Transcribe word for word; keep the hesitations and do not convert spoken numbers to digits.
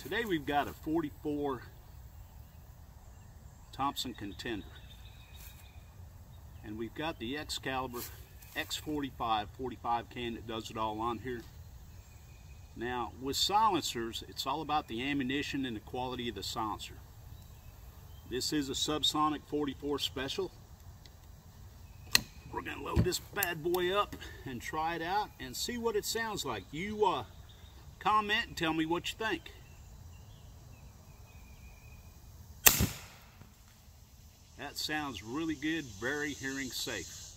Today we've got a forty-four Thompson Contender, and we've got the Excalibur X forty-five forty-five can that does it all on here. Now with silencers, it's all about the ammunition and the quality of the silencer. This is a subsonic forty-four special. We're gonna load this bad boy up and try it out and see what it sounds like. You uh, comment and tell me what you think. That sounds really good, very hearing safe.